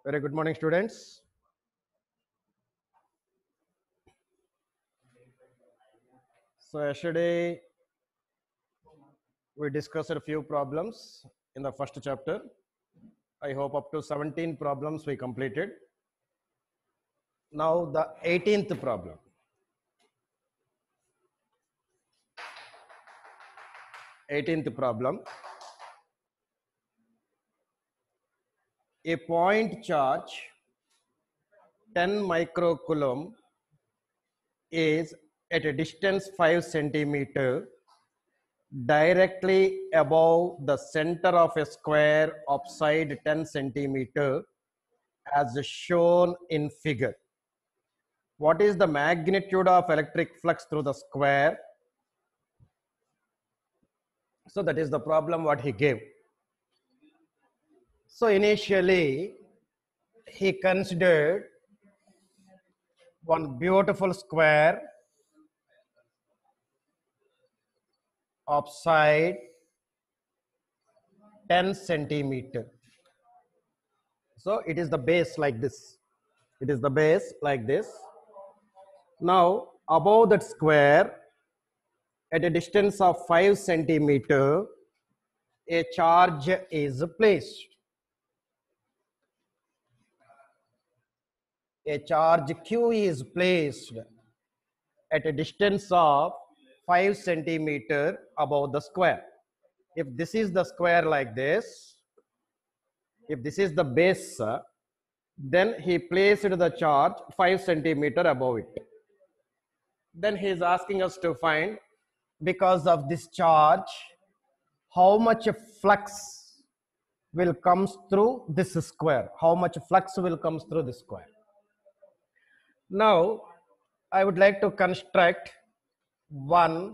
Very good morning, students. So yesterday we discussed a few problems in the first chapter. I hope up to 17 problems we completed. Now the 18th problem. A point charge 10 microcoulomb is at a distance 5 centimeter directly above the center of a square of side 10 centimeter as shown in figure. What is the magnitude of electric flux through the square? So that is the problem what he gave. So initially he considered one beautiful square of side 10 centimeter. So it is the base like this. It is the base like this. Now above that square at a distance of 5 centimeter, a charge is placed. A charge Q is placed at a distance of 5 centimeter above the square. If this is the square like this, if this is the base, then he placed the charge 5 centimeter above it. Then he is asking us to find, because of this charge, how much flux will come through this square. How much flux will come through this square. Now, I would like to construct one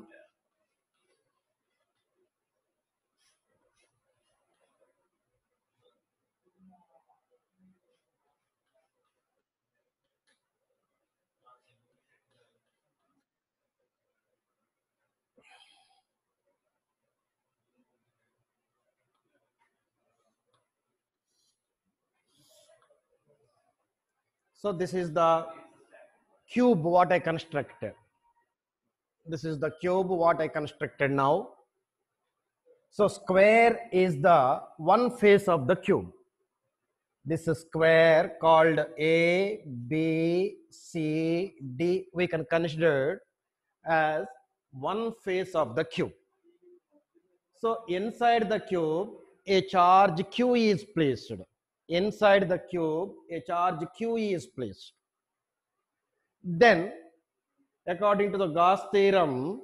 so this is the cube what I constructed. This is the cube what I constructed now. So square is the one face of the cube. This square called A, B, C, D, we can consider as one face of the cube. So inside the cube, a charge Q is placed. Inside the cube, a charge Q is placed. Then, according to the Gauss theorem,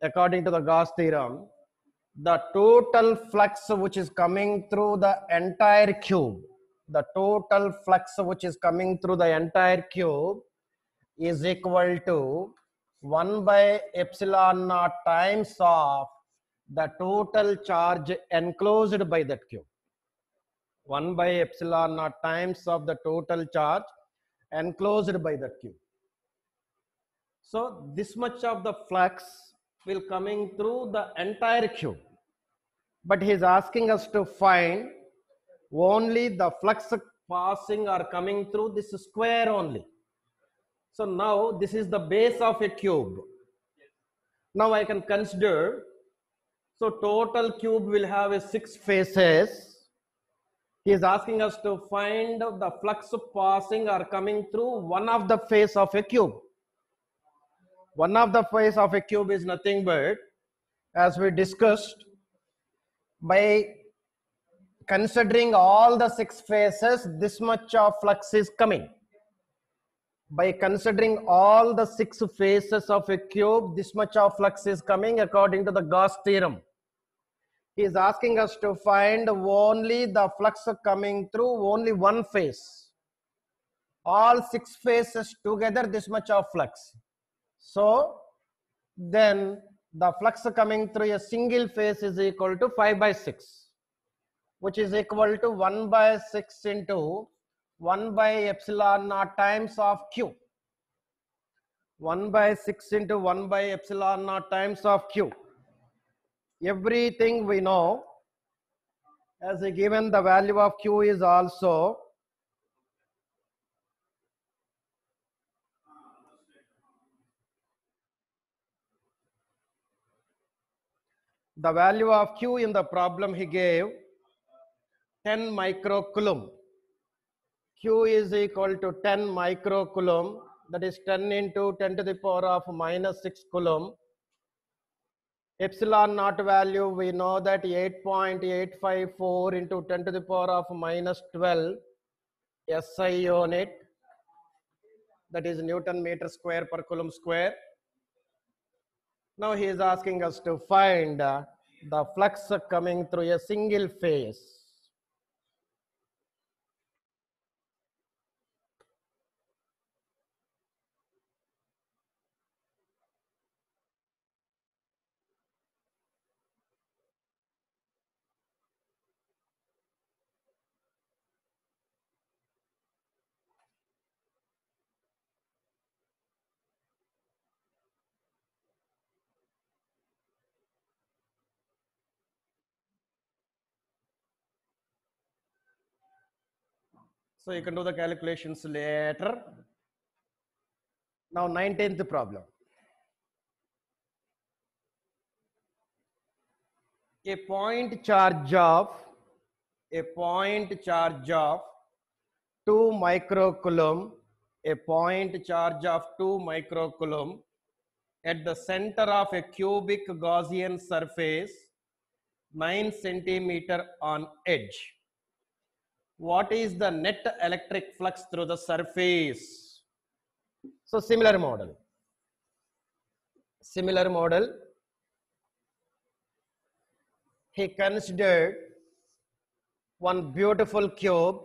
the total flux which is coming through the entire cube, is equal to 1 by epsilon naught times of the total charge enclosed by that cube. 1 by epsilon naught times of the total charge enclosed by that cube. So this much of the flux will coming through the entire cube. But he is asking us to find only the flux passing or coming through this square only. So now this is the base of a cube. Now I can consider, so total cube will have a 6 faces. He is asking us to find the flux passing or coming through one of the face of a cube. One of the face of a cube is nothing but, as we discussed, by considering all the 6 faces, this much of flux is coming. By considering all the 6 faces of a cube, this much of flux is coming according to the Gauss theorem. He is asking us to find only the flux coming through only one face. All 6 faces together, this much of flux. So then the flux coming through a single phase is equal to 5 by 6, which is equal to 1 by 6 into 1 by epsilon naught times of Q. 1 by 6 into 1 by epsilon naught times of Q. Everything we know, as a given the value of Q is also The value of Q in the problem he gave 10 microcoulomb. Q is equal to 10 microcoulomb, that is 10 into 10 to the power of minus 6 coulomb. Epsilon naught value, we know that 8.854 into 10 to the power of minus 12 SI unit, that is Newton meter square per coulomb square. Now he is asking us to find the flux coming through a single phase. So you can do the calculations later. Now 19th problem. A point charge of 2 microcoulomb, a point charge of 2 microcoulomb at the center of a cubic Gaussian surface 9 centimeter on edge. What is the net electric flux through the surface? So similar model. He considered one beautiful cube.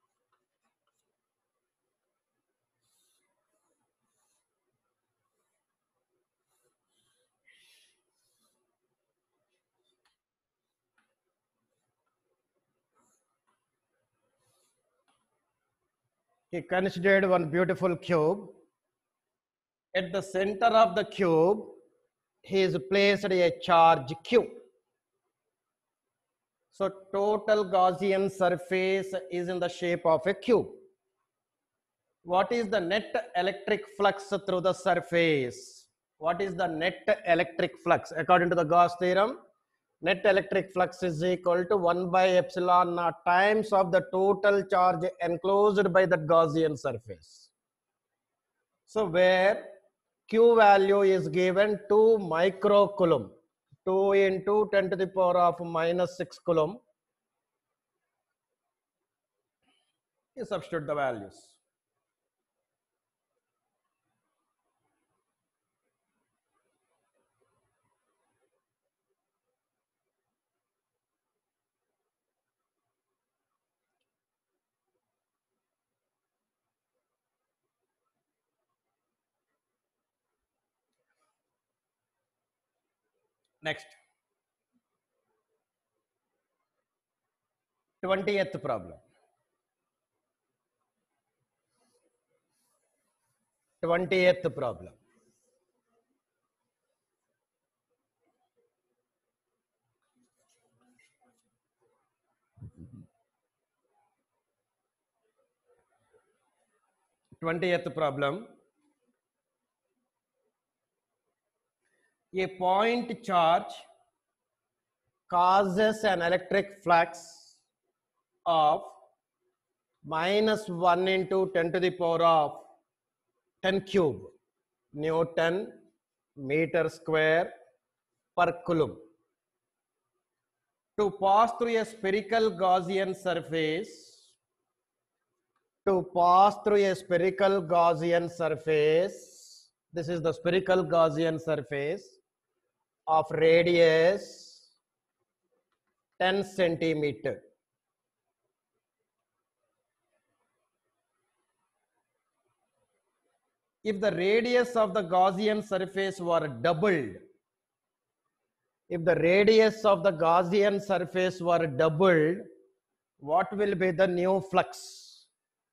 He considered one beautiful cube. At the center of the cube, he is placed a charge Q. So total Gaussian surface is in the shape of a cube. What is the net electric flux through the surface? What is the net electric flux? According to the Gauss theorem, net electric flux is equal to 1 by epsilon naught times of the total charge enclosed by the Gaussian surface. So where Q value is given 2 microcoulomb, 2 into 10 to the power of minus 6 coulomb. You substitute the values. Next, 20th problem. 20th problem. A point charge causes an electric flux of minus 1 into 10 to the power of 10 cube Newton meter square per coulomb. To pass through a spherical Gaussian surface, this is the spherical Gaussian surface of radius 10 centimeter. If the radius of the Gaussian surface were doubled, what will be the new flux?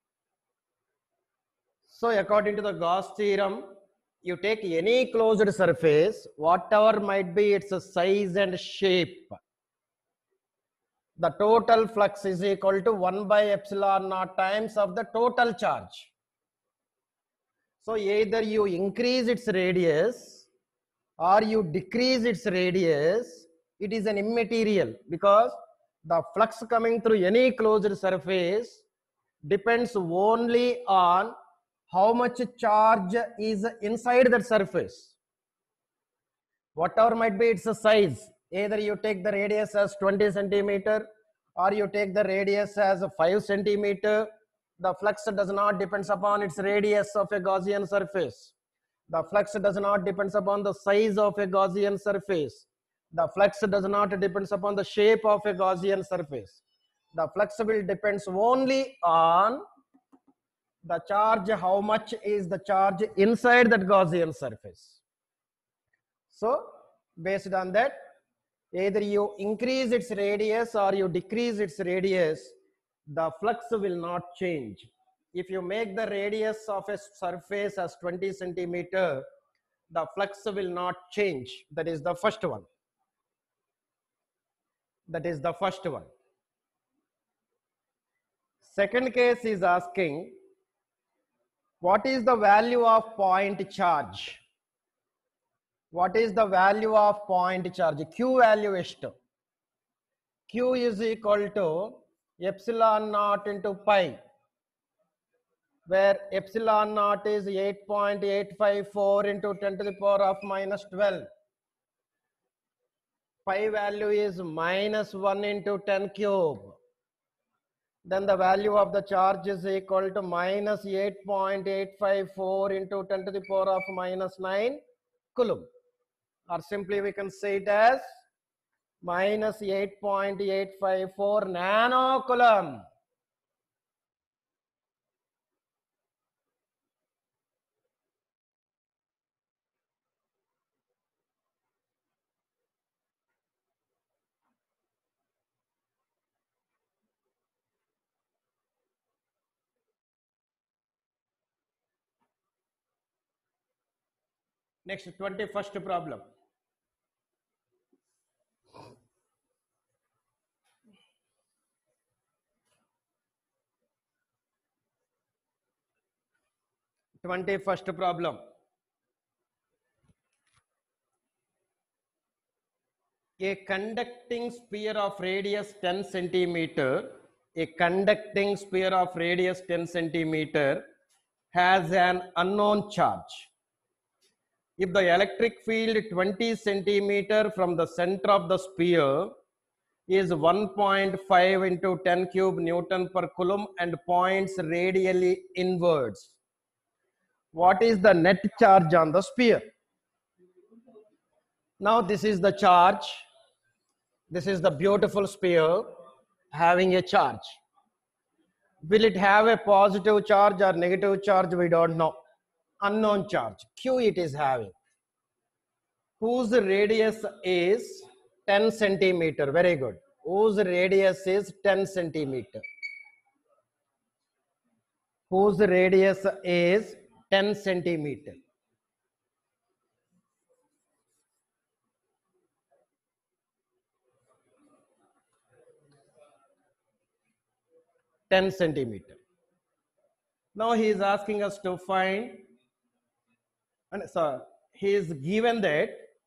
So according to the Gauss theorem, you take any closed surface, whatever might be its size and shape, the total flux is equal to 1 by epsilon naught times of the total charge. So either you increase its radius or you decrease its radius, it is an immaterial, because the flux coming through any closed surface depends only on how much charge is inside that surface. Whatever might be its size, either you take the radius as 20 centimeter or you take the radius as 5 centimeter, the flux does not depends upon its radius of a Gaussian surface. The flux does not depends upon the size of a Gaussian surface. The flux does not depends upon the shape of a Gaussian surface. The flux will depends only on the charge, how much is the charge inside that Gaussian surface. So based on that, either you increase its radius or you decrease its radius, the flux will not change. If you make the radius of a surface as 20 centimeter, the flux will not change. That is the first one. That is the first one. Second case is asking, what is the value of point charge? What is the value of point charge? Q value ಎಷ್ಟು? Q is equal to epsilon naught into pi, where epsilon naught is 8.854 into 10 to the power of minus 12. Pi value is minus 1 into 10 cube. Then the value of the charge is equal to minus 8.854 into 10 to the power of minus 9 coulomb. Or simply we can say it as minus 8.854 nano coulomb. Next, 21st problem. First problem. A conducting sphere of radius 10 centimeter, a conducting sphere of radius 10 centimeter has an unknown charge. If the electric field 20 centimeter from the center of the sphere is 1.5 into 10 cube Newton per coulomb and points radially inwards, what is the net charge on the sphere? Now this is the charge. This is the beautiful sphere having a charge. Will it have a positive charge or negative charge? We don't know. Unknown charge. Q it is having. Whose radius is 10 centimeter. Very good. Whose radius is 10 centimeter. Whose radius is 10 centimeter. Centimeter. Now he is asking us to find, and so he is given that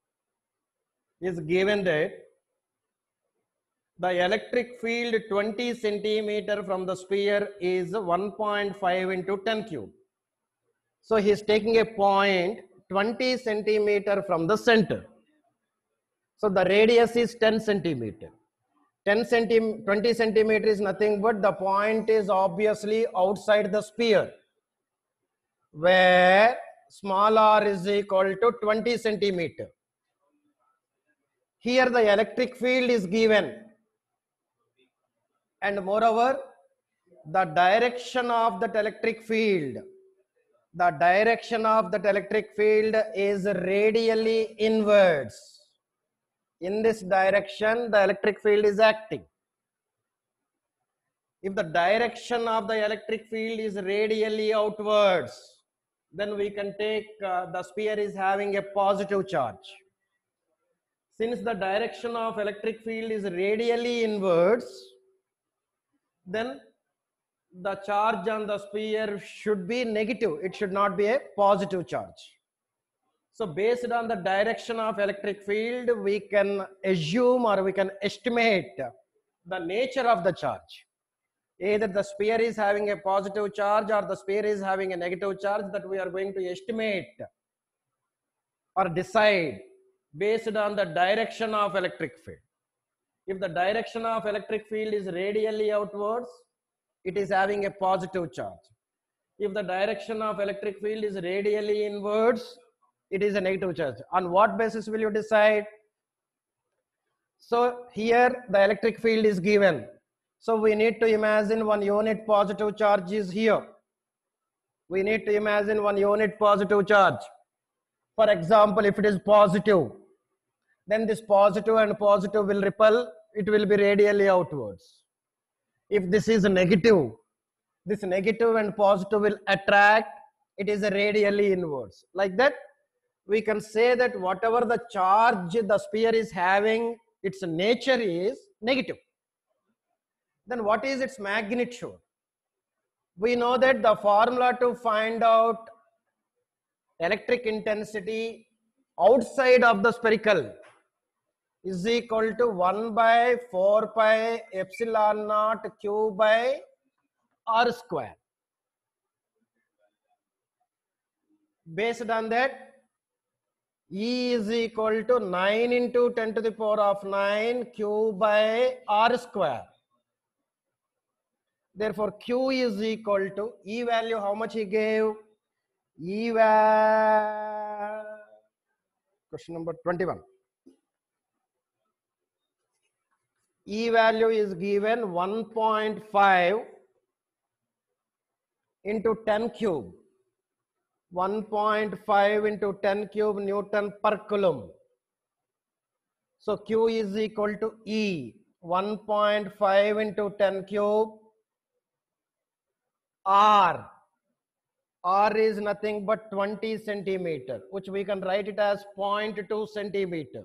the electric field 20 centimeter from the sphere is 1.5 into 10 cube. So he is taking a point 20 centimeter from the center. So the radius is 10 centimeter. 20 centimeter is nothing but the point is obviously outside the sphere, where small r is equal to 20 centimeter. Here the electric field is given, and moreover the direction of that electric field, is radially inwards. In this direction the electric field is acting. If the direction of the electric field is radially outwards, then we can take the sphere is having a positive charge. Since the direction of electric field is radially inwards, then the charge on the sphere should be negative. It should not be a positive charge. So based on the direction of electric field, we can assume or we can estimate the nature of the charge. Either the sphere is having a positive charge or the sphere is having a negative charge, that we are going to estimate or decide based on the direction of electric field. If the direction of electric field is radially outwards, it is having a positive charge. If the direction of electric field is radially inwards, it is a negative charge. On what basis will you decide? So here the electric field is given. So we need to imagine one unit positive charge is here. We need to imagine one unit positive charge. For example, if it is positive, then this positive and positive will repel, it will be radially outwards. If this is negative, this negative and positive will attract, it is a radially inwards. Like that, we can say that whatever the charge the sphere is having, its nature is negative. Then what is its magnitude? We know that the formula to find out electric intensity outside of the spherical is equal to 1 by 4 pi epsilon naught q by r square. Based on that, E is equal to 9 into 10 to the power of 9 q by r square. Therefore, Q is equal to E value. How much he gave? E value. Question number 21. E value is given 1.5 into 10 cube. 1.5 into 10 cube Newton per coulomb. So Q is equal to E. 1.5 into 10 cube R. R is nothing but 20 centimeter, which we can write it as 0.2 centimeter.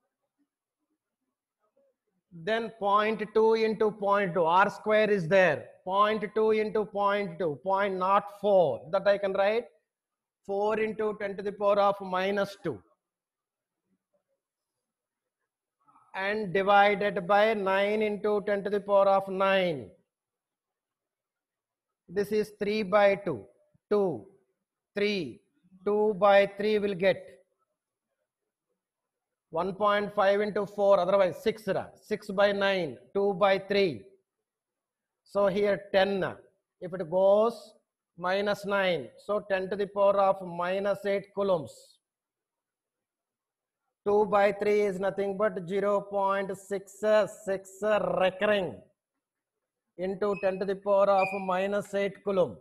Then 0.2 into 0.2, R square is there. 0.2 into 0.2, 0.04. That I can write 4 into 10 to the power of minus 2. And divided by 9 into 10 to the power of 9. This is 3 by 2. 2, 3, 2 by 3 will get 1.5 into 4, otherwise 6, 6 by 9, 2 by 3. So here 10, if it goes minus 9, so 10 to the power of minus 8 coulombs. 2 by 3 is nothing but 0.66 recurring into 10 to the power of minus 8 coulomb.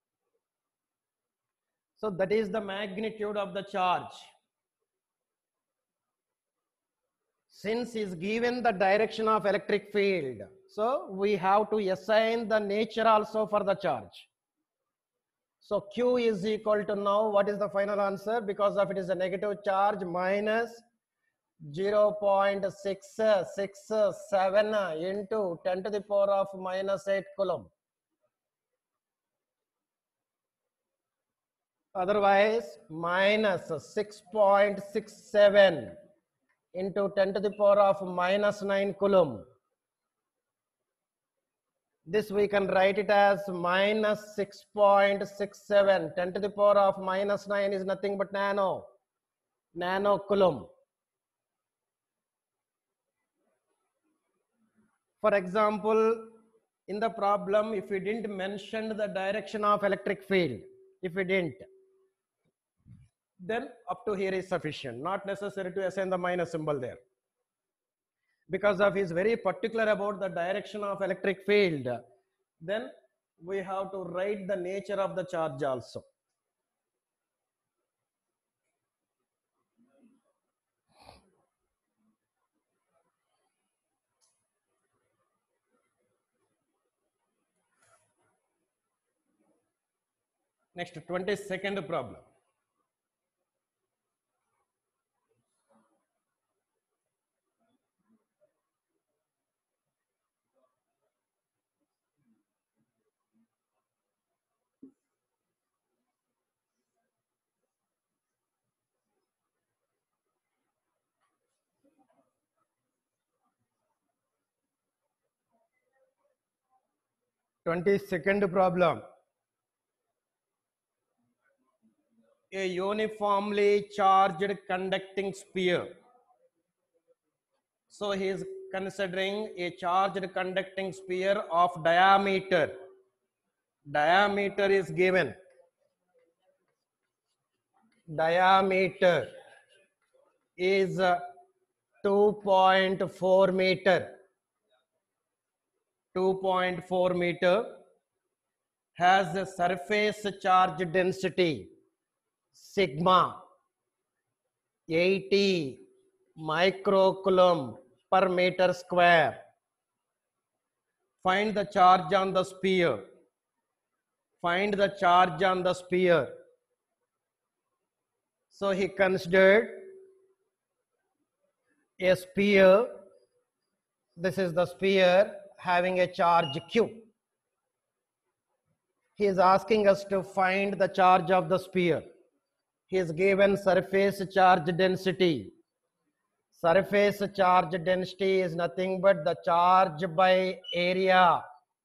So that is the magnitude of the charge. Since is given the direction of electric field, so we have to assign the nature also for the charge. So Q is equal to, now what is the final answer? Because of it is a negative charge, minus 0.667 into 10 to the power of minus 8 coulomb. Otherwise, minus 6.67 into 10 to the power of minus 9 coulomb. This we can write it as minus 6.67. 10 to the power of minus 9 is nothing but nano coulomb. For example, in the problem, if we didn't mention the direction of electric field, if we didn't, then up to here is sufficient. Not necessary to assign the minus symbol there. Because of is very particular about the direction of electric field, then we have to write the nature of the charge also. Next, 22nd problem. 22nd problem. A uniformly charged conducting sphere. So he is considering a charged conducting sphere of diameter. Diameter is given. Diameter is 2.4 meter. 2.4 meter has a surface charge density sigma 80 microcoulomb per meter square. Find the charge on the sphere. Find the charge on the sphere. So he considered a sphere. This is the sphere having a charge Q. He is asking us to find the charge of the sphere. He is given surface charge density. Surface charge density is nothing but the charge by area.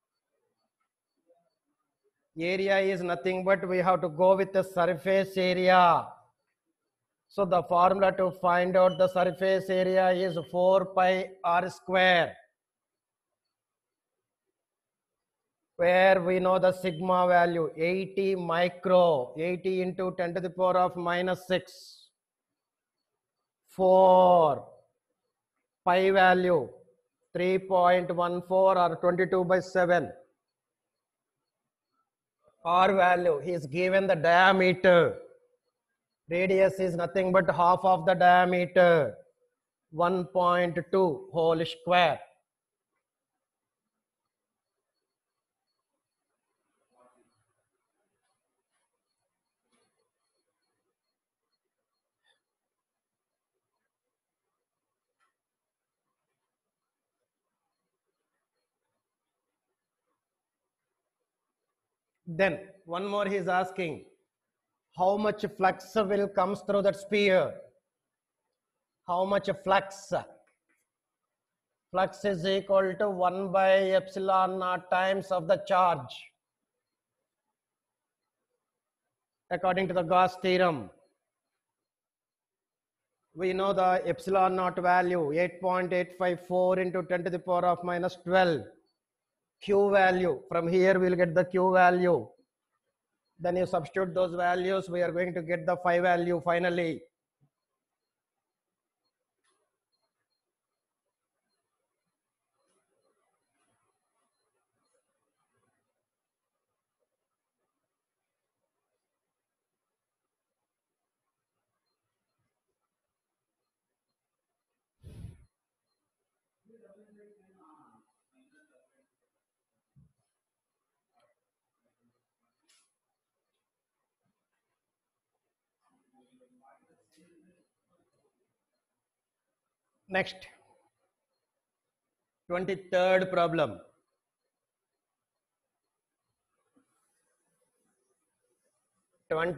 Area is nothing but we have to go with the surface area. So the formula to find out the surface area is 4 pi r square, where we know the sigma value 80 micro, 80 into 10 to the power of minus 6, 4 pi value 3.14 or 22 by 7. R value, he is given the diameter. Radius is nothing but half of the diameter, 1.2 whole square. Then one more he is asking, how much flux will comes through that sphere? How much flux? Flux is equal to 1 by epsilon naught times of the charge, according to the Gauss theorem. We know the epsilon naught value 8.854 into 10 to the power of minus 12. Q value, from here we will get the Q value. Then you substitute those values, we are going to get the phi value finally. Next, 23rd problem. An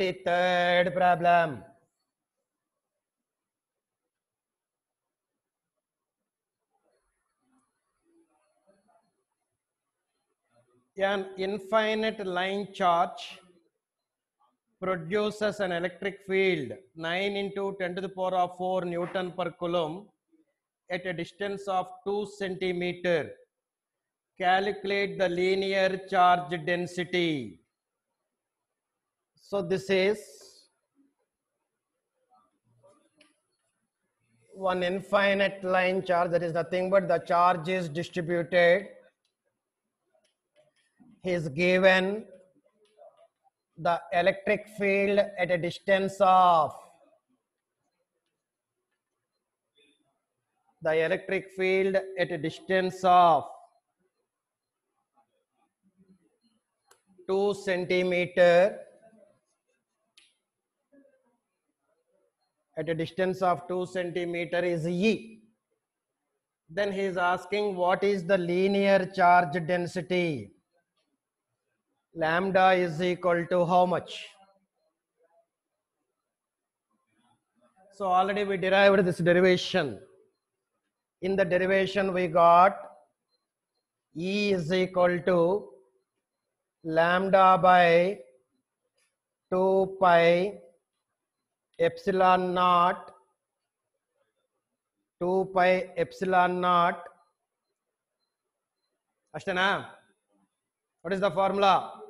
infinite line charge produces an electric field 9 into 10 to the power of 4 Newton per Coulomb at a distance of 2 centimeter. Calculate the linear charge density. So this is one infinite line charge, that is nothing but the charge is distributed. He is given the electric field at a distance of 2 centimeter. At a distance of 2 centimeter is E. Then he is asking what is the linear charge density. Lambda is equal to how much? So already we derived this derivation. In the derivation we got E is equal to lambda by 2 pi epsilon naught 2 pi epsilon naught ashtena. What is the formula?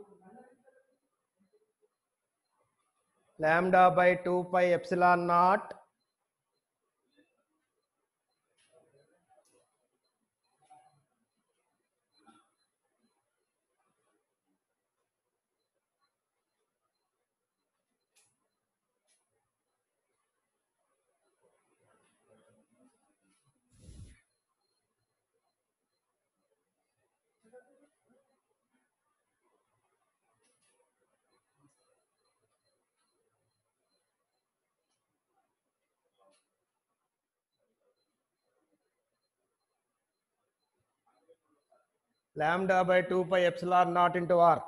Lambda by 2 pi epsilon naught lambda by 2 pi epsilon naught into r.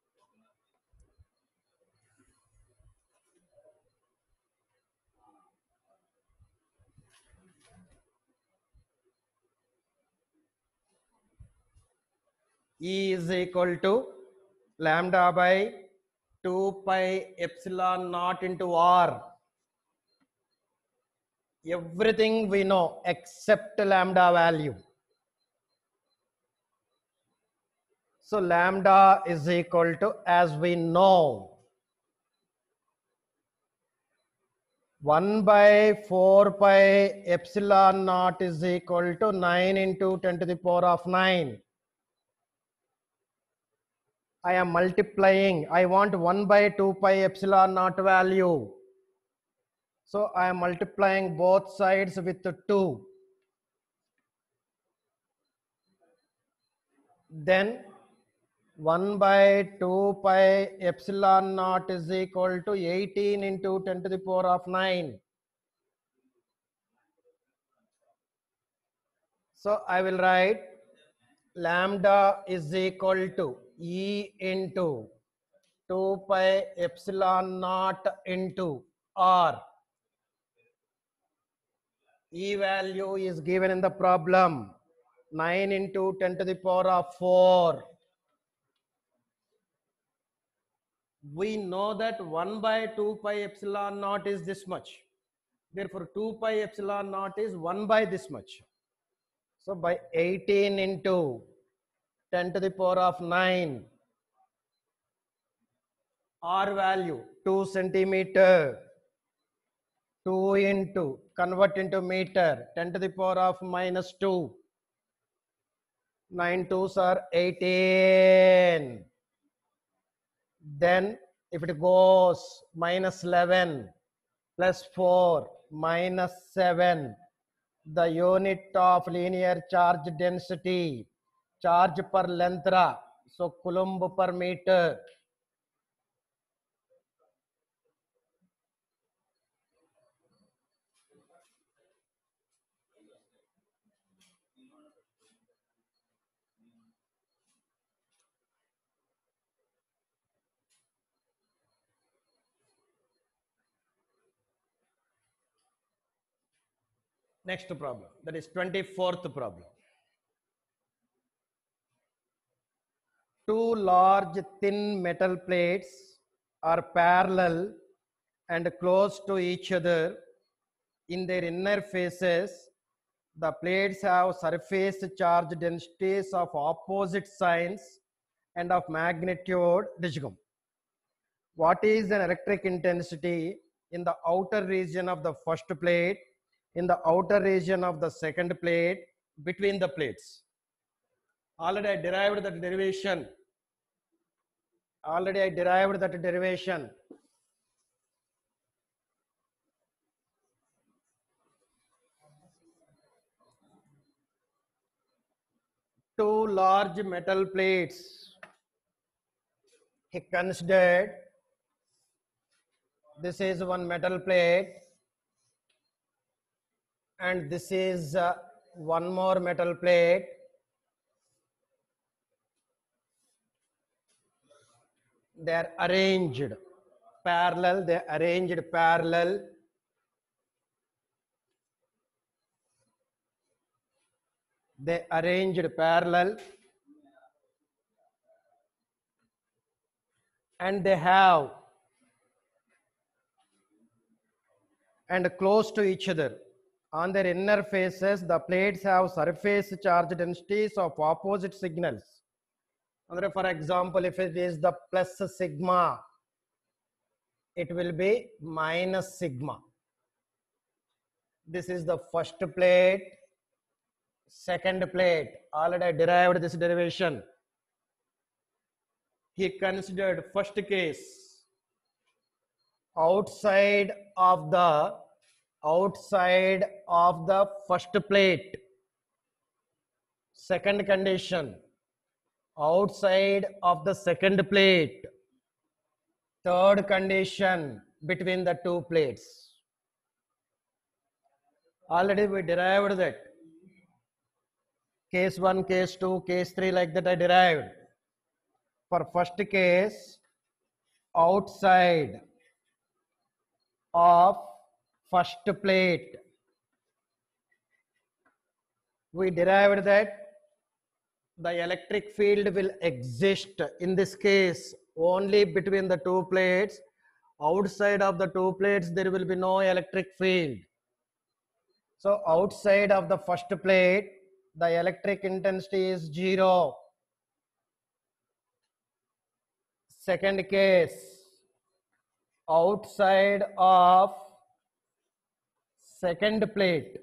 E is equal to lambda by 2 pi epsilon naught into r. Everything we know except lambda value. So lambda is equal to, as we know, 1 by 4 pi epsilon naught is equal to 9 into 10 to the power of 9. I am multiplying. I want 1 by 2 pi epsilon naught value. So I am multiplying both sides with 2. Then 1 by 2 pi epsilon naught is equal to 18 into 10 to the power of 9. So I will write lambda is equal to E into 2 pi epsilon naught into R. E value is given in the problem, 9 into 10 to the power of 4. We know that 1 by 2 pi epsilon naught is this much. Therefore 2 pi epsilon naught is 1 by this much. So by 18 into 10 to the power of 9, R value 2 centimeter, 2 into, convert into meter, 10 to the power of minus 2. 9 2s are 18. Then if it goes minus 11 plus 4 minus 7, the unit of linear charge density, charge per length, so coulomb per meter. Next problem, that is 24th problem. Two large thin metal plates are parallel and close to each other. In their inner faces, the plates have surface charge densities of opposite signs and of magnitude digum. What is an electric intensity in the outer region of the first plate, in the outer region of the second plate, between the plates? Already I derived that derivation. Two large metal plates. He considered this is one metal plate and this is one more metal plate. They are arranged parallel. and they have and close to each other. On their inner faces, the plates have surface charge densities of opposite signals. For example, if it is the plus sigma, it will be minus sigma. This is the first plate, second plate. Already I derived this derivation. He considered first case outside of the first plate. Second condition, outside of the second plate. Third condition, between the two plates. Already we derived that. Case 1, case 2, case 3, like that I derived. For first case, outside of first plate, we derived that the electric field will exist in this case only between the two plates. Outside of the two plates, there will be no electric field. So outside of the first plate, the electric intensity is 0. Second case, outside of second plate,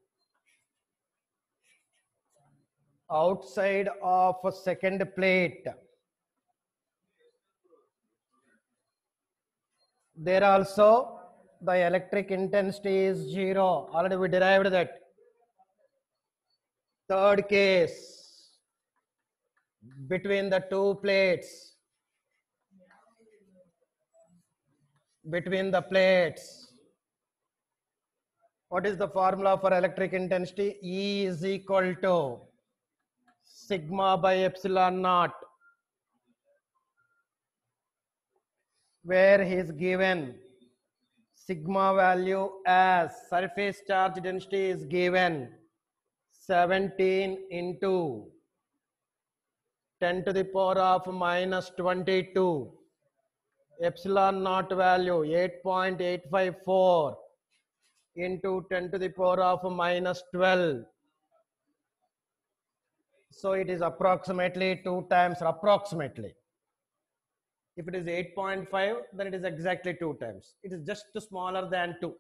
outside of a second plate, there also the electric intensity is 0. Already we derived that. Third case, between the two plates, between the plates, what is the formula for electric intensity? E is equal to sigma by epsilon naught, where he is given sigma value as surface charge density is given 17 into 10 to the power of minus 22, epsilon naught value 8.854 into 10 to the power of minus 12. So it is approximately 2 times, approximately. If it is 8.5, then it is exactly 2 times. It is just smaller than 2.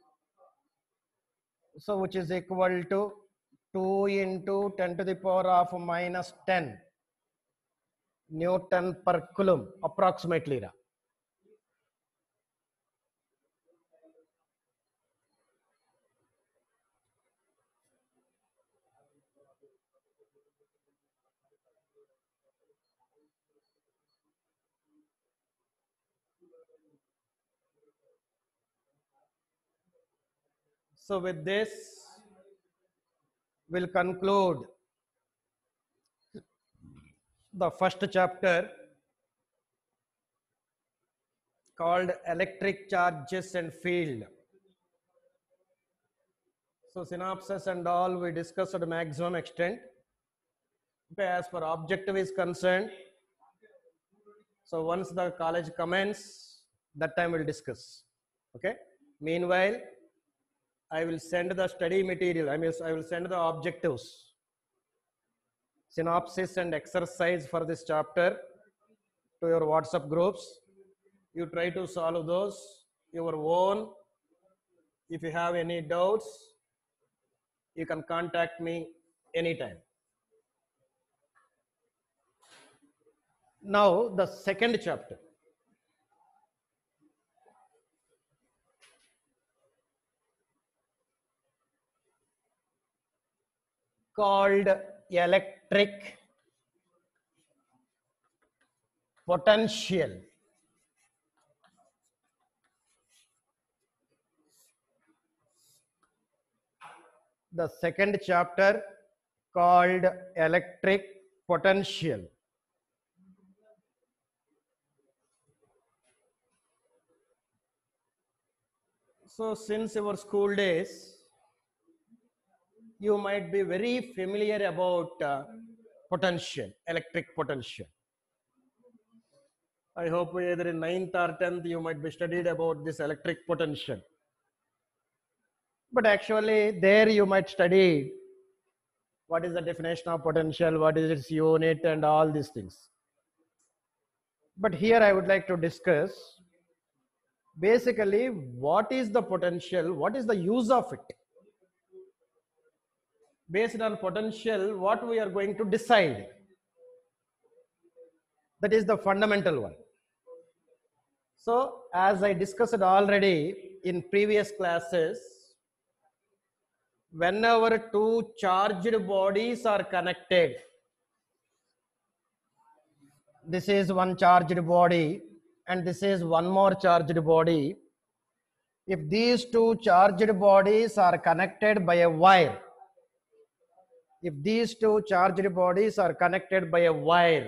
So which is equal to 2 into 10 to the power of minus 10 Newton per Coulomb, approximately. So with this, we'll conclude the first chapter called Electric Charges and Field. So synopsis and all we discussed to the maximum extent. Okay, as for objective is concerned, so once the college commences, that time we'll discuss. Okay. Meanwhile, I will send the study material. I will send the objectives, synopsis and exercise for this chapter to your WhatsApp groups. You try to solve those your own. If you have any doubts, you can contact me anytime. Now the second chapter. Called electric potential. The second chapter called electric potential. So since our school days, you might be very familiar about potential, electric potential. I hope either in 9th or 10th you might be studied about this electric potential. But actually there you might study what is the definition of potential, what is its unit and all these things. But here I would like to discuss basically what is the potential, what is the use of it. Based on potential, what we are going to decide. That is the fundamental one. So as I discussed already in previous classes, whenever two charged bodies are connected, this is one charged body and this is one more charged body. If these two charged bodies are connected by a wire, if these two charged bodies are connected by a wire,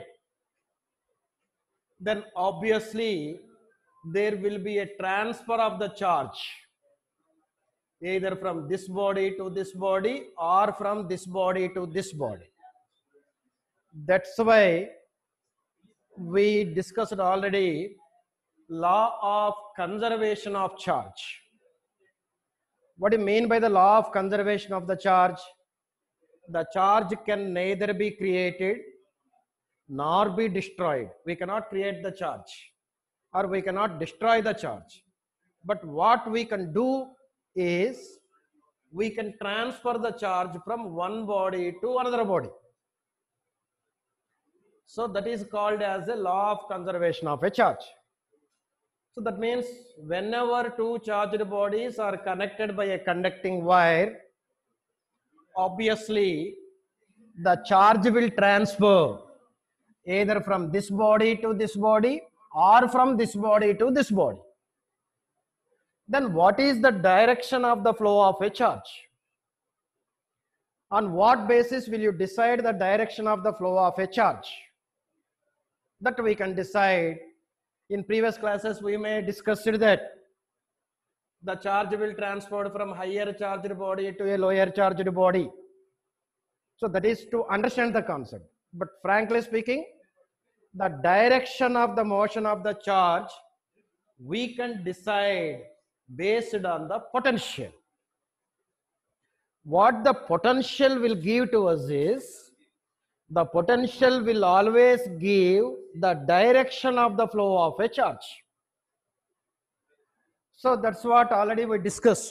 then obviously there will be a transfer of the charge either from this body to this body or from this body to this body. That's why we discussed already law of conservation of charge. What do you mean by the law of conservation of the charge? The charge can neither be created nor be destroyed. We cannot create the charge or we cannot destroy the charge. But what we can do is we can transfer the charge from one body to another body. So that is called as a law of conservation of a charge. So that means whenever two charged bodies are connected by a conducting wire, obviously the charge will transfer either from this body to this body or from this body to this body. Then what is the direction of the flow of a charge? On what basis will you decide the direction of the flow of a charge? That we can decide. In previous classes we may discuss that the charge will transfer from higher charged body to a lower charged body. So that is to understand the concept. But frankly speaking, the direction of the motion of the charge we can decide based on the potential. What the potential will give to us is, the potential will always give the direction of the flow of a charge. So that's what already we discussed.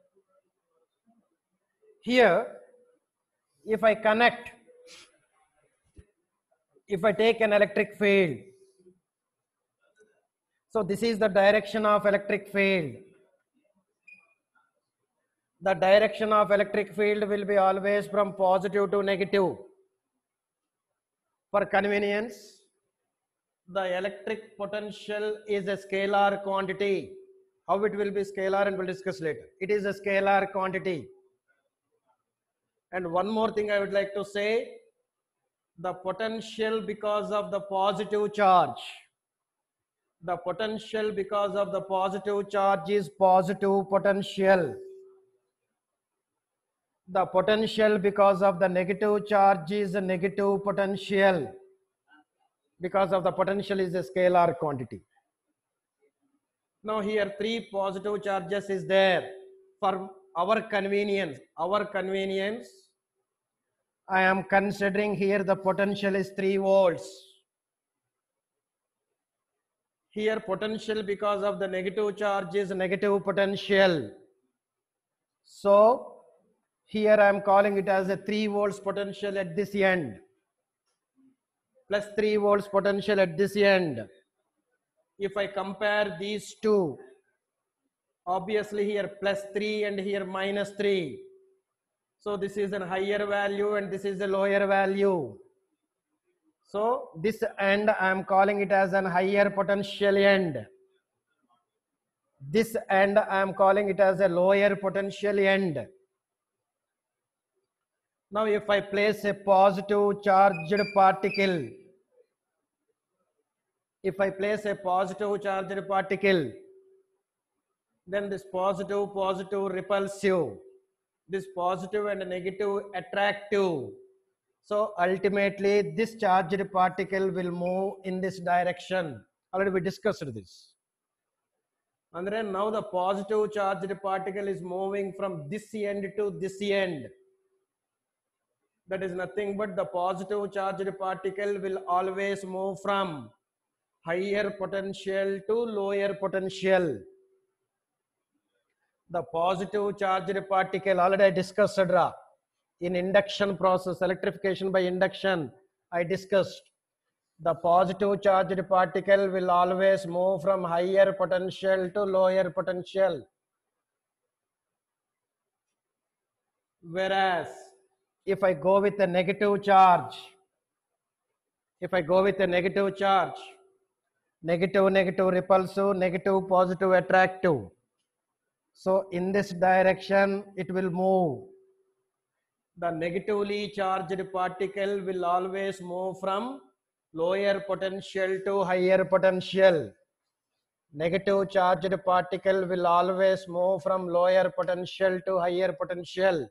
Here, if I take an electric field, so this is the direction of electric field. The direction of electric field will be always from positive to negative. For convenience, the electric potential is a scalar quantity. How it will be scalar and we'll discuss later. It is a scalar quantity. And one more thing I would like to say, the potential because of the positive charge. The potential because of the positive charge is positive potential. The potential because of the negative charge is a negative potential. Because of the potential is a scalar quantity. Now here three positive charges is there. For our convenience, I am considering here the potential is 3 volts. Here potential because of the negative charge is negative potential. So here I am calling it as a 3 volts potential at this end, plus 3 volts potential at this end. If I compare these two, obviously here plus 3 and here minus 3. So this is a higher value and this is a lower value. So this end I am calling it as an higher potential end. This end I am calling it as a lower potential end. Now if I place a positive charged particle, then this positive repulsive, this positive and negative attractive. So ultimately this charged particle will move in this direction. Already we discussed this. And then now the positive charged particle is moving from this end to this end. That is nothing but the positive charged particle will always move from higher potential to lower potential. The positive charged particle, already I discussed in induction process, electrification by induction, I discussed. The positive charged particle will always move from higher potential to lower potential. Whereas if I go with a negative charge, negative, negative repulsive, negative, positive attractive. So in this direction, it will move. The negatively charged particle will always move from lower potential to higher potential. Negative charged particle will always move from lower potential to higher potential.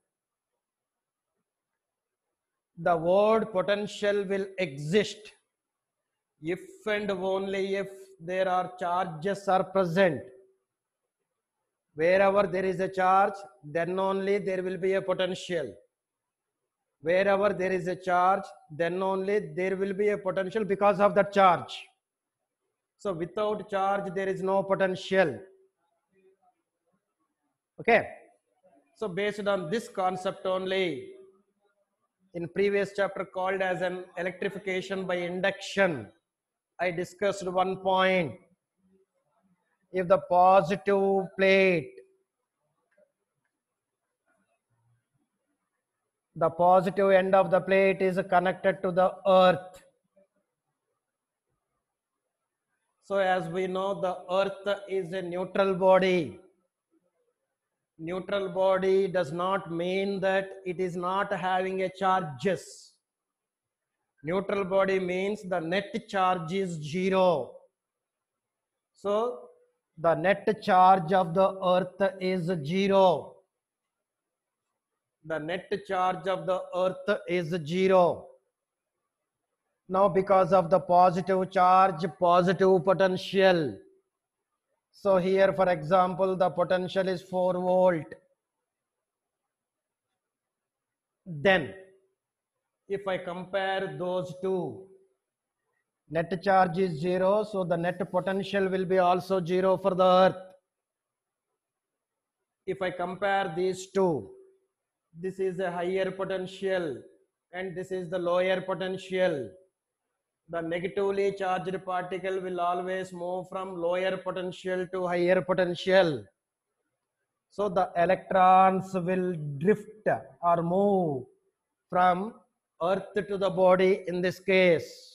The word potential will exist if and only if there are charges are present. Wherever there is a charge, then only there will be a potential. Wherever there is a charge, then only there will be a potential because of that charge. So without charge, there is no potential. Okay. So based on this concept only, in previous chapter called as an electrification by induction, I discussed one point. If the positive plate, the positive end of the plate is connected to the earth. So as we know, the earth is a neutral body. Neutral body does not mean that it is not having a charges. Neutral body means the net charge is zero. So the net charge of the earth is zero. The net charge of the earth is zero. Now because of the positive charge, positive potential. So here, for example, the potential is 4 volt. Then if I compare those two, net charge is zero, so the net potential will be also zero for the earth. If I compare these two, this is a higher potential and this is the lower potential. The negatively charged particle will always move from lower potential to higher potential. So the electrons will drift or move from earth to the body in this case.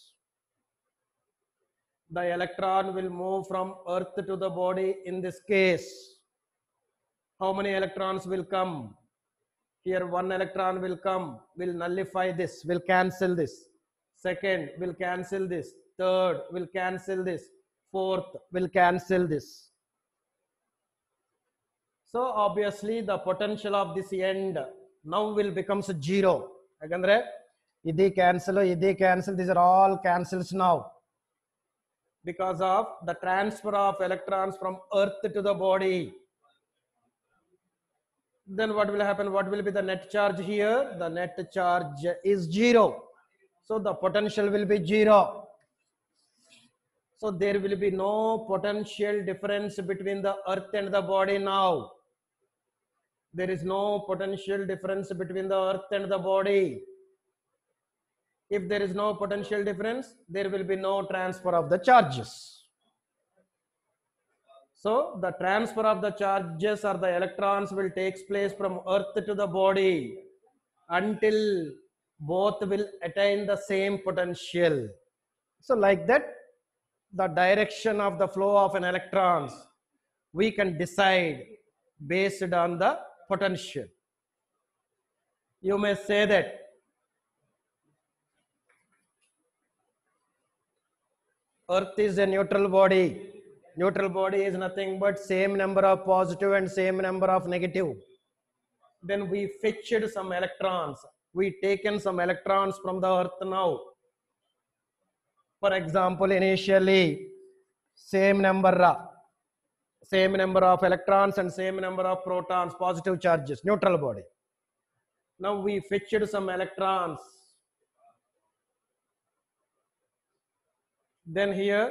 The electron will move from earth to the body in this case. How many electrons will come? Here one electron will come, will nullify this, will cancel this. Second will cancel this. Third will cancel this. Fourth will cancel this. So obviously the potential of this end now will becomes zero. Yakandre idi cancel, these are all cancels now. Because of the transfer of electrons from earth to the body. Then what will happen? What will be the net charge here? The net charge is zero. So the potential will be zero. So there will be no potential difference between the earth and the body now. There is no potential difference between the earth and the body. If there is no potential difference, there will be no transfer of the charges. So the transfer of the charges or the electrons will take place from earth to the body until both will attain the same potential. So like that, the direction of the flow of an electrons we can decide based on the potential. You may say that earth is a neutral body. Neutral body is nothing but same number of positive and same number of negative. Then we fetched some electrons. We taken some electrons from the earth now. For example, initially same number of electrons and same number of protons, positive charges, neutral body. Now we fetched some electrons. Then here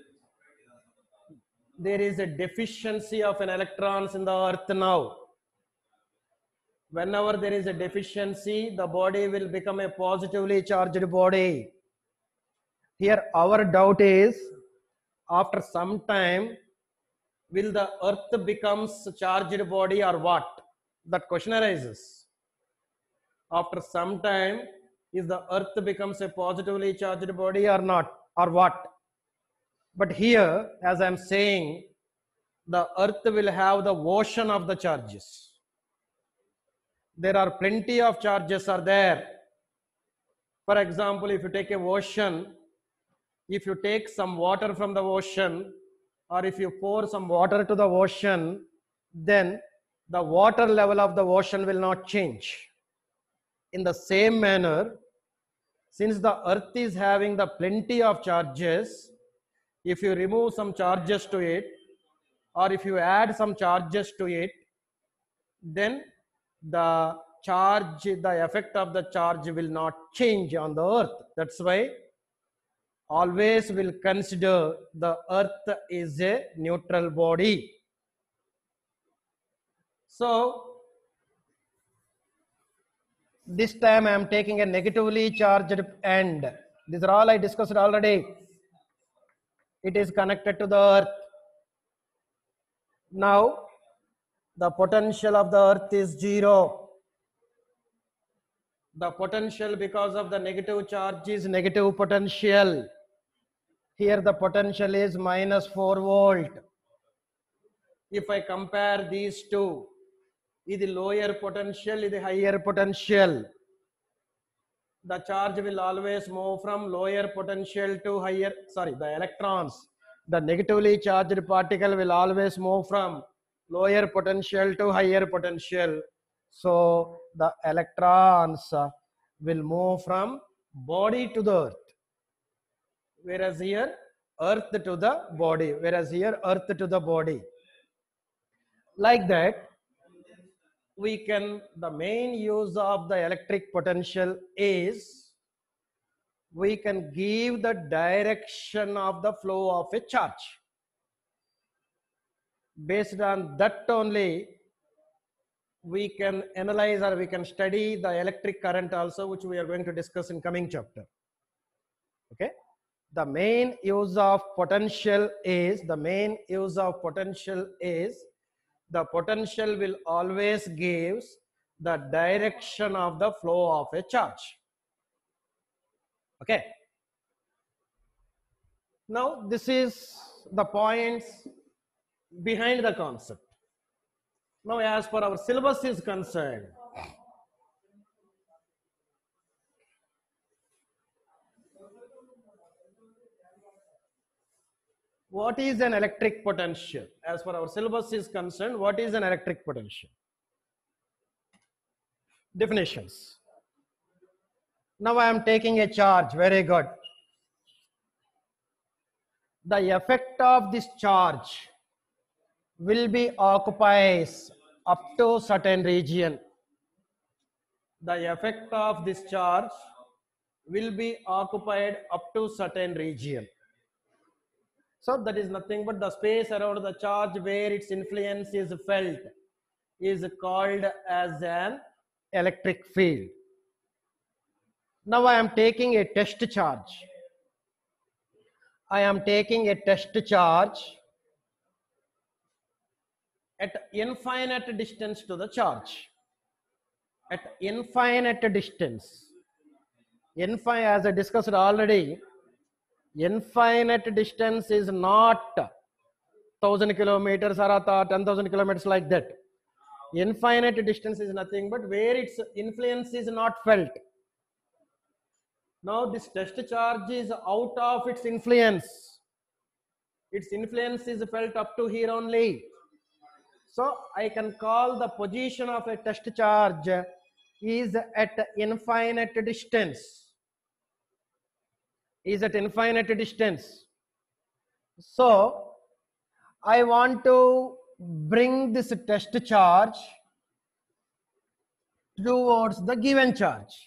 there is a deficiency of an electrons in the earth now. Whenever there is a deficiency, the body will become a positively charged body. Here our doubt is, after some time, will the earth becomes charged body or what? That question arises. After some time, is the earth becomes a positively charged body or not, or what? But here, as I am saying, the earth will have the ocean of the charges. There are plenty of charges are there. For example, if you take a ocean, if you take some water from the ocean, or if you pour some water to the ocean, then the water level of the ocean will not change. In the same manner, since the earth is having the plenty of charges, if you remove some charges to it, or if you add some charges to it, then the charge, the effect of the charge will not change on the earth. That's why always will consider the earth is a neutral body. So this time I am taking a negatively charged end. These are all I discussed already. It is connected to the earth. Now the potential of the earth is 0. The potential because of the negative charge is negative potential. Here the potential is -4 volt. If I compare these two, is the lower potential, is the higher potential. The charge will always move from lower potential to higher, the electrons. The negatively charged particle will always move from lower potential to higher potential. So the electrons will move from body to the earth. Whereas here, earth to the body. Whereas here, earth to the body. Like that, we can, the main use of the electric potential is, we can give the direction of the flow of a charge. Based on that only, we can analyze or we can study the electric current also, which we are going to discuss in coming chapter. Okay. The main use of potential is, the potential will always gives the direction of the flow of a charge. Okay. Now this is the points behind the concept. Now as per our syllabus is concerned, what is an electric potential? As per our syllabus is concerned, what is an electric potential? Definitions. Now I am taking a charge, very good. The effect of this charge will be occupies up to certain region. The effect of this charge will be occupied up to certain region. So that is nothing but the space around the charge where its influence is felt is called as an electric field. Now I am taking a test charge. I am taking a test charge at infinite distance to the charge. At infinite distance. As I discussed already, infinite distance is not 1000 kilometers or 10,000 kilometers like that. Infinite distance is nothing but where its influence is not felt. Now this test charge is out of its influence. Its influence is felt up to here only. So I can call the position of a test charge is at infinite distance. Is at infinite distance. So I want to bring this test charge towards the given charge.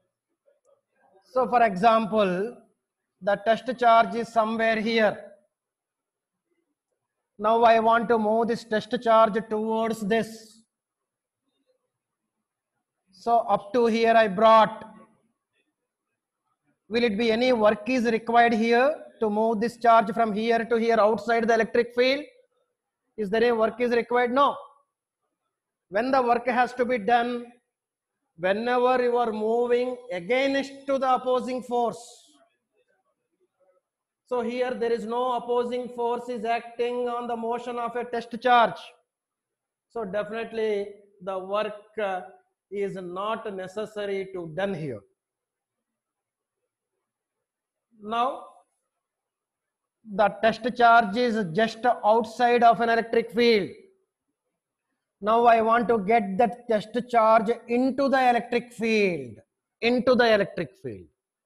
So for example, the test charge is somewhere here. Now I want to move this test charge towards this. So up to here I brought. Will it be any work is required here to move this charge from here to here outside the electric field? Is there any work is required? No. When the work has to be done, whenever you are moving against to the opposing force. So here there is no opposing force is acting on the motion of a test charge. So definitely the work is not necessary to done here. Now the test charge is just outside of an electric field. Now I want to get that test charge into the electric field. Into the electric field.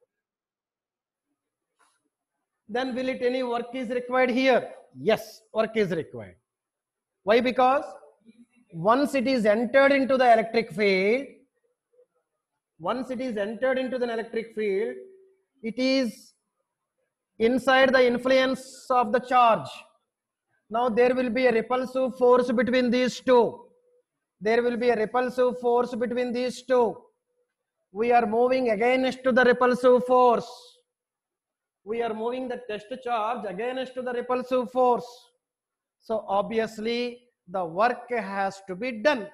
Then will it any work is required here? Yes, work is required. Why? Because once it is entered into the electric field, it is inside the influence of the charge. Now there will be a repulsive force between these two. There will be a repulsive force between these two. We are moving against to the repulsive force. We are moving the test charge against to the repulsive force. So obviously the work has to be done.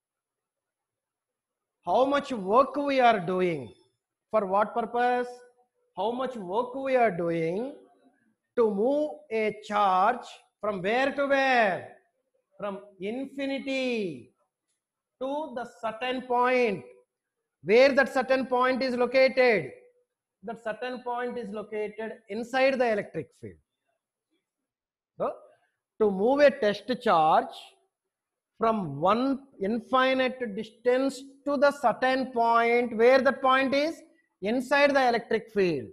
How much work we are doing? For what purpose? How much work we are doing to move a charge from where to where? From infinity to the certain point. Where that certain point is located? That certain point is located inside the electric field. So, to move a test charge from one infinite distance to the certain point, where that point is inside the electric field,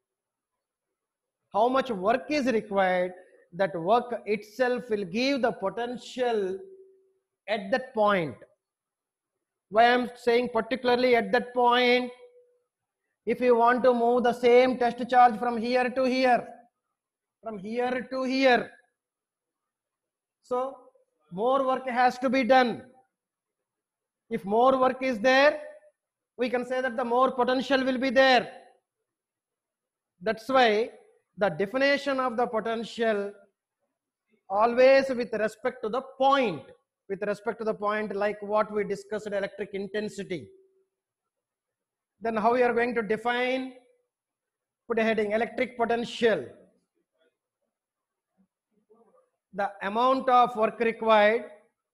how much work is required? That work itself will give the potential at that point. Why I am saying particularly at that point? If you want to move the same test charge from here to here, from here to here, so more work has to be done. If more work is there, we can say that the more potential will be there. That's why the definition of the potential always with respect to the point, like what we discussed, electric intensity. Then how we are going to define? Put a heading, electric potential. The amount of work required,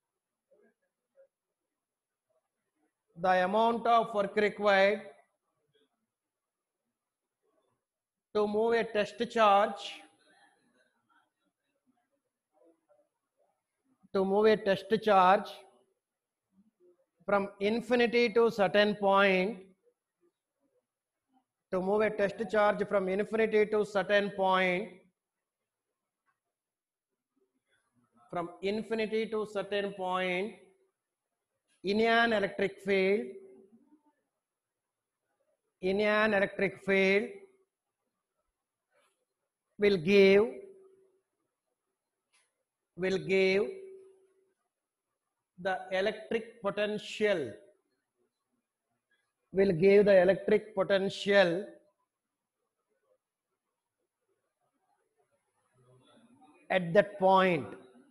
to move a test charge, from infinity to certain point, in an electric field, will give the electric potential, at that point,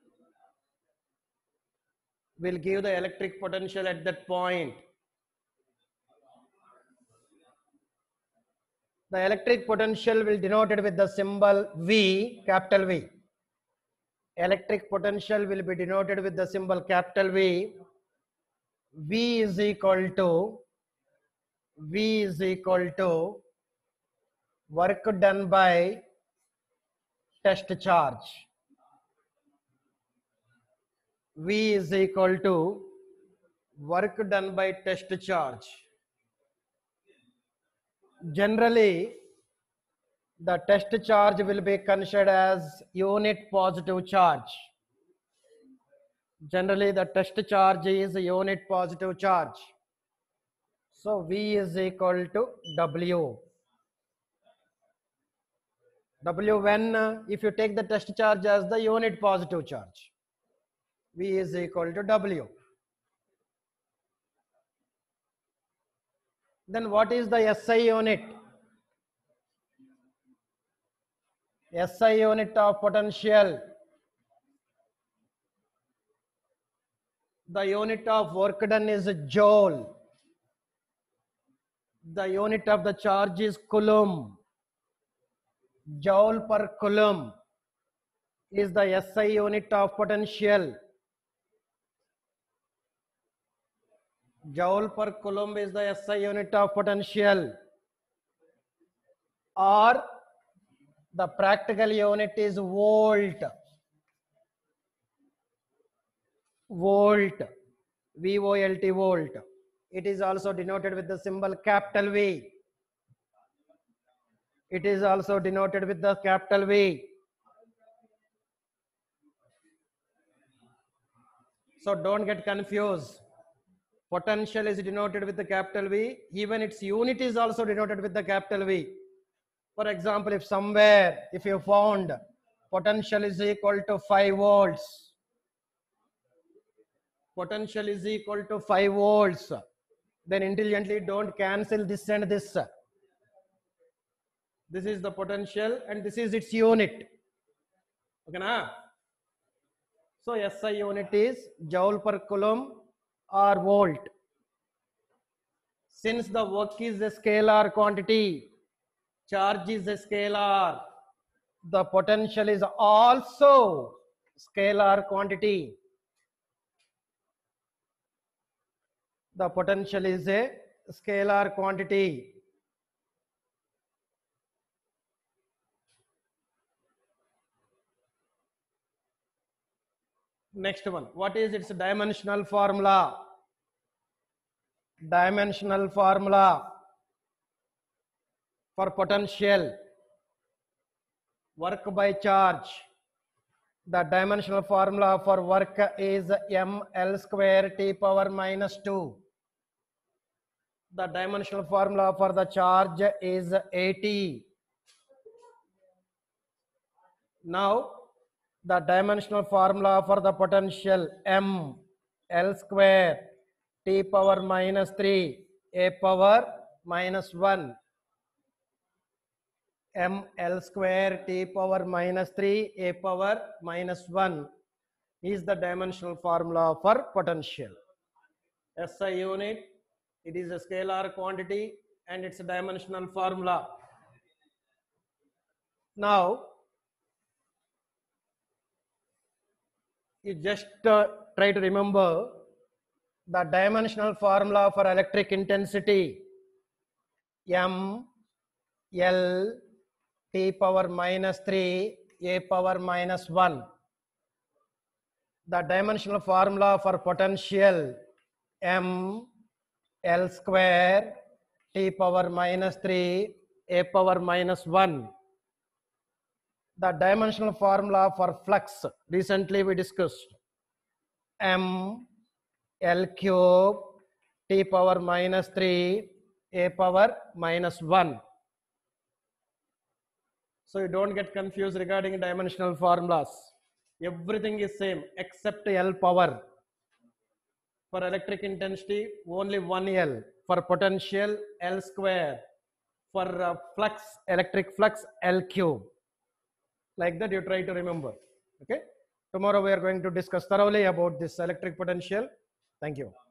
The electric potential will denoted with the symbol V, capital V. Electric potential will be denoted with the symbol capital V. V is equal to work done by test charge. V is equal to work done by test charge. Generally, the test charge will be considered as unit positive charge. Generally, the test charge is a unit positive charge. So V is equal to W. W when if you take the test charge as the unit positive charge, V is equal to W. Then what is the SI unit? SI unit of potential. The unit of work done is joule. The unit of the charge is coulomb. Joule per coulomb is the SI unit of potential. Joule per coulomb is the SI unit of potential. Or the practical unit is volt. Volt. V-O-L-T, volt. It is also denoted with the symbol capital V. It is also denoted with the capital V. So don't get confused. Potential is denoted with the capital V. Even its unit is also denoted with the capital V. For example, if somewhere, if you found potential is equal to 5 volts, potential is equal to 5 volts, then intelligently don't cancel this and this. This is the potential and this is its unit. Okay, na? So SI unit is joule per coulomb or volt. Since the work is a scalar quantity, charge is a scalar, the potential is also scalar quantity. The potential is a scalar quantity. Next one, what is its dimensional formula? Dimensional formula for potential, work by charge. The dimensional formula for work is ml square t power minus 2. The dimensional formula for the charge is 80. Now, the dimensional formula for the potential m l square t power minus 3 a power minus 1. M L square t power minus 3 a power minus 1 is the dimensional formula for potential. SI unit, it is a scalar quantity and its a dimensional formula. Now, you just try to remember the dimensional formula for electric intensity. M L t power minus 3 a power minus 1. The dimensional formula for potential m L square t power minus 3 a power minus 1. The dimensional formula for flux, recently we discussed, m L cube t power minus 3 a power minus 1. So you don't get confused regarding dimensional formulas. Everything is same except L power. For electric intensity, only 1 L. For potential, L square. For flux, electric flux, L cube. Like that you try to remember. Okay. Tomorrow we are going to discuss thoroughly about this electric potential. Thank you.